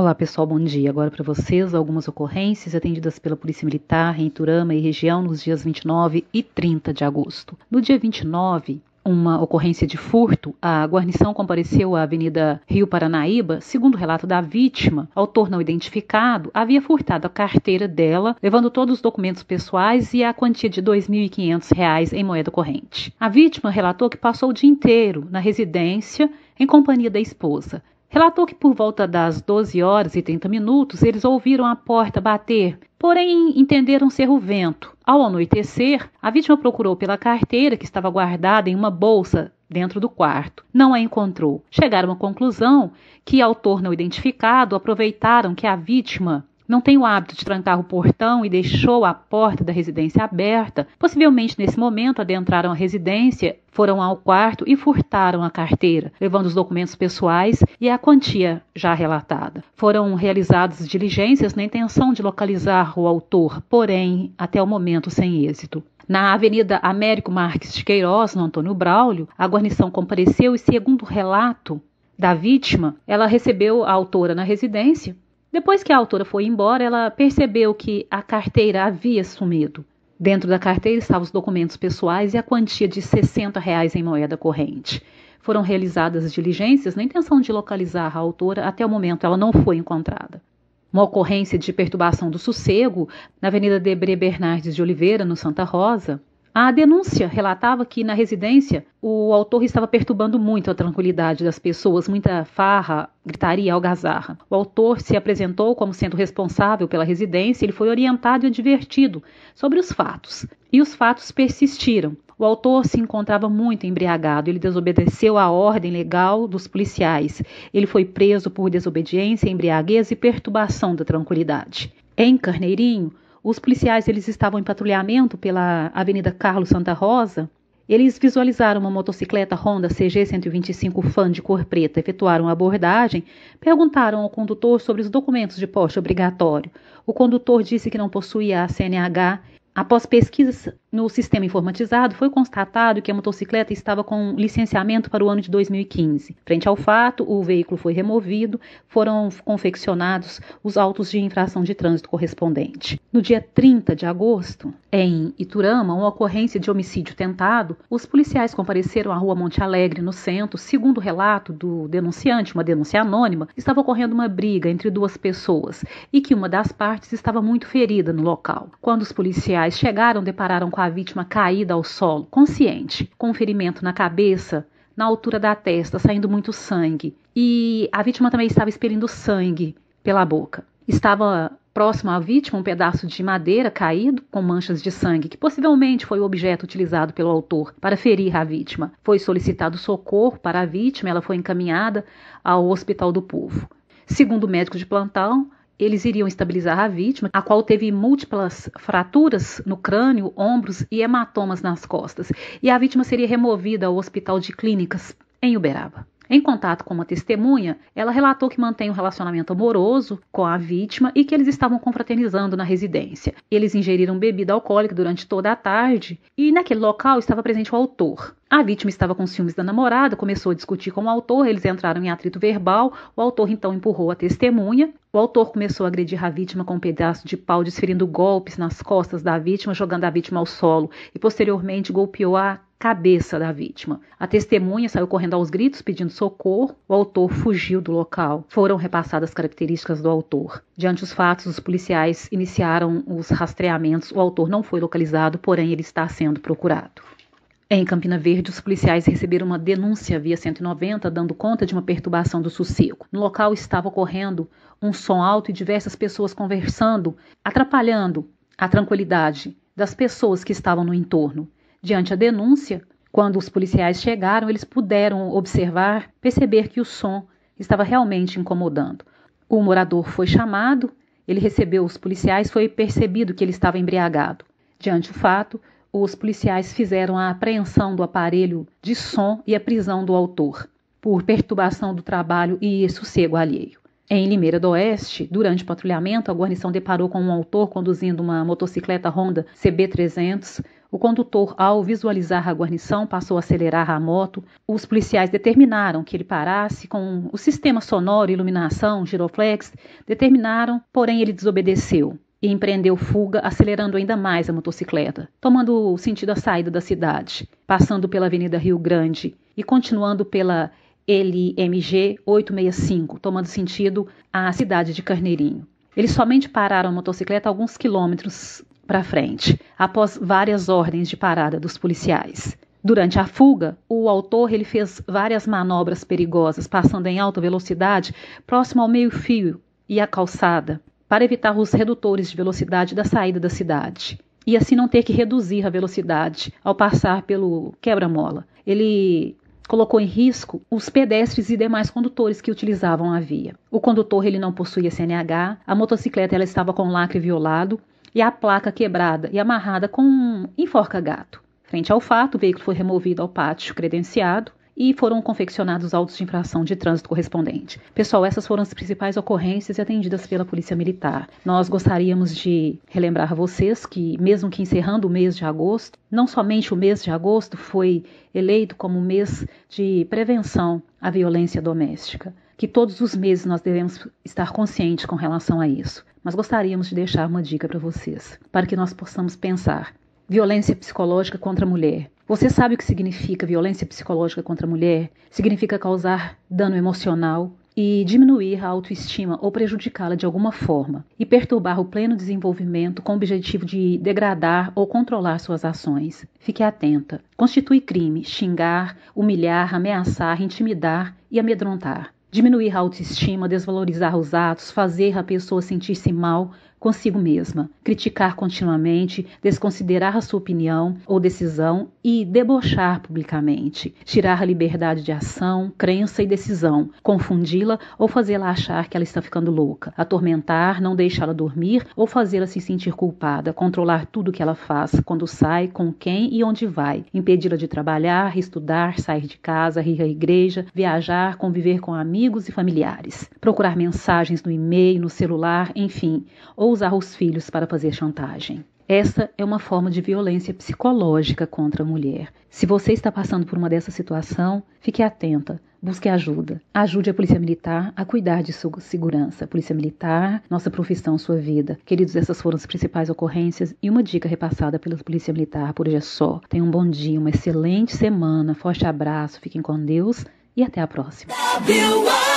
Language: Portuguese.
Olá pessoal, bom dia. Agora para vocês algumas ocorrências atendidas pela Polícia Militar em Iturama e região nos dias 29 e 30 de agosto. No dia 29, uma ocorrência de furto, a guarnição compareceu à Avenida Rio Paranaíba. Segundo o relato da vítima, autor não identificado havia furtado a carteira dela, levando todos os documentos pessoais e a quantia de R$ 2.500 em moeda corrente. A vítima relatou que passou o dia inteiro na residência em companhia da esposa. Relatou que por volta das 12 horas e 30 minutos eles ouviram a porta bater, porém entenderam ser o vento. Ao anoitecer, a vítima procurou pela carteira que estava guardada em uma bolsa dentro do quarto. Não a encontrou. Chegaram à conclusão que autor não identificado aproveitaram que a vítima não tem o hábito de trancar o portão e deixou a porta da residência aberta. Possivelmente, nesse momento, adentraram a residência, foram ao quarto e furtaram a carteira, levando os documentos pessoais e a quantia já relatada. Foram realizadas diligências na intenção de localizar o autor, porém, até o momento, sem êxito. Na Avenida Américo Marques de Queiroz, no Antônio Braulio, a guarnição compareceu e, segundo o relato da vítima, ela recebeu a autora na residência. Depois que a autora foi embora, ela percebeu que a carteira havia sumido. Dentro da carteira estavam os documentos pessoais e a quantia de R$ 60 em moeda corrente. Foram realizadas diligências na intenção de localizar a autora. Até o momento, ela não foi encontrada. Uma ocorrência de perturbação do sossego na Avenida Debré Bernardes de Oliveira, no Santa Rosa. A denúncia relatava que na residência o autor estava perturbando muito a tranquilidade das pessoas, muita farra, gritaria, algazarra. O autor se apresentou como sendo responsável pela residência. Ele foi orientado e advertido sobre os fatos. E os fatos persistiram. O autor se encontrava muito embriagado. Ele desobedeceu à ordem legal dos policiais. Ele foi preso por desobediência, embriaguez e perturbação da tranquilidade. Em Carneirinho, os policiais estavam em patrulhamento pela Avenida Carlos Santa Rosa. Eles visualizaram uma motocicleta Honda CG 125 Fan de cor preta, efetuaram a abordagem, perguntaram ao condutor sobre os documentos de porte obrigatório. O condutor disse que não possuía a CNH. Após pesquisas no sistema informatizado, foi constatado que a motocicleta estava com licenciamento para o ano de 2015. Frente ao fato, o veículo foi removido, foram confeccionados os autos de infração de trânsito correspondente. No dia 30 de agosto, em Iturama, uma ocorrência de homicídio tentado, os policiais compareceram à rua Monte Alegre, no centro. Segundo o relato do denunciante, uma denúncia anônima, estava ocorrendo uma briga entre duas pessoas e que uma das partes estava muito ferida no local. Quando os policiais chegaram, depararam com a vítima caída ao solo, consciente, com um ferimento na cabeça, na altura da testa, saindo muito sangue. E a vítima também estava expelindo sangue pela boca. Estava próximo à vítima um pedaço de madeira caído com manchas de sangue, que possivelmente foi o objeto utilizado pelo autor para ferir a vítima. Foi solicitado socorro para a vítima, ela foi encaminhada ao Hospital do Povo. Segundo o médico de plantão, eles iriam estabilizar a vítima, a qual teve múltiplas fraturas no crânio, ombros e hematomas nas costas. E a vítima seria removida ao Hospital de Clínicas, em Uberaba. Em contato com uma testemunha, ela relatou que mantém um relacionamento amoroso com a vítima e que eles estavam confraternizando na residência. Eles ingeriram bebida alcoólica durante toda a tarde e naquele local estava presente o autor. A vítima estava com ciúmes da namorada, começou a discutir com o autor, eles entraram em atrito verbal, o autor então empurrou a testemunha. O autor começou a agredir a vítima com um pedaço de pau, desferindo golpes nas costas da vítima, jogando a vítima ao solo e posteriormente golpeou a cabeça da vítima. A testemunha saiu correndo aos gritos pedindo socorro. O autor fugiu do local. Foram repassadas características do autor. Diante dos fatos, os policiais iniciaram os rastreamentos. O autor não foi localizado, porém ele está sendo procurado. Em Campina Verde, os policiais receberam uma denúncia via 190 dando conta de uma perturbação do sossego. No local estava ocorrendo um som alto e diversas pessoas conversando, atrapalhando a tranquilidade das pessoas que estavam no entorno. Diante da denúncia, quando os policiais chegaram, eles puderam perceber que o som estava realmente incomodando. O morador foi chamado, ele recebeu os policiais, foi percebido que ele estava embriagado. Diante do fato, os policiais fizeram a apreensão do aparelho de som e a prisão do autor, por perturbação do trabalho e sossego alheio. Em Limeira do Oeste, durante o patrulhamento, a guarnição deparou com um autor conduzindo uma motocicleta Honda CB300. O condutor, ao visualizar a guarnição, passou a acelerar a moto. Os policiais determinaram que ele parasse com o sistema sonoro, iluminação, giroflex, determinaram, porém ele desobedeceu e empreendeu fuga, acelerando ainda mais a motocicleta, tomando o sentido a saída da cidade, passando pela Avenida Rio Grande e continuando pela LMG 865, tomando sentido à cidade de Carneirinho. Eles somente pararam a motocicleta alguns quilômetros para frente, após várias ordens de parada dos policiais. Durante a fuga, o autor ele fez várias manobras perigosas, passando em alta velocidade próximo ao meio-fio e à calçada, para evitar os redutores de velocidade da saída da cidade, e assim não ter que reduzir a velocidade ao passar pelo quebra-mola. Ele colocou em risco os pedestres e demais condutores que utilizavam a via. O condutor ele não possuía CNH, a motocicleta ela estava com lacre violado e a placa quebrada e amarrada com um enforca-gato. Frente ao fato, o veículo foi removido ao pátio credenciado e foram confeccionados autos de infração de trânsito correspondente. Pessoal, essas foram as principais ocorrências atendidas pela Polícia Militar. Nós gostaríamos de relembrar a vocês que, mesmo que encerrando o mês de agosto, não somente o mês de agosto foi eleito como mês de prevenção à violência doméstica, que todos os meses nós devemos estar conscientes com relação a isso. Mas gostaríamos de deixar uma dica para vocês, para que nós possamos pensar. Violência psicológica contra a mulher. Você sabe o que significa violência psicológica contra a mulher? Significa causar dano emocional e diminuir a autoestima ou prejudicá-la de alguma forma e perturbar o pleno desenvolvimento com o objetivo de degradar ou controlar suas ações. Fique atenta. Constitui crime xingar, humilhar, ameaçar, intimidar e amedrontar. Diminuir a autoestima, desvalorizar os atos, fazer a pessoa sentir-se mal consigo mesma, criticar continuamente, desconsiderar a sua opinião ou decisão e debochar publicamente, tirar a liberdade de ação, crença e decisão, confundi-la ou fazê-la achar que ela está ficando louca, atormentar, não deixá-la dormir ou fazê-la se sentir culpada, controlar tudo o que ela faz, quando sai, com quem e onde vai, impedi-la de trabalhar, estudar, sair de casa, ir à igreja, viajar, conviver com amigos e familiares, procurar mensagens no e-mail, no celular, enfim, ou usar os filhos para fazer chantagem. Essa é uma forma de violência psicológica contra a mulher. Se você está passando por uma dessa situação, fique atenta, busque ajuda. Ajude a Polícia Militar a cuidar de sua segurança. Polícia Militar, nossa profissão, sua vida. Queridos, essas foram as principais ocorrências e uma dica repassada pela Polícia Militar. Por hoje é só. Tenham um bom dia, uma excelente semana. Forte abraço, fiquem com Deus e até a próxima.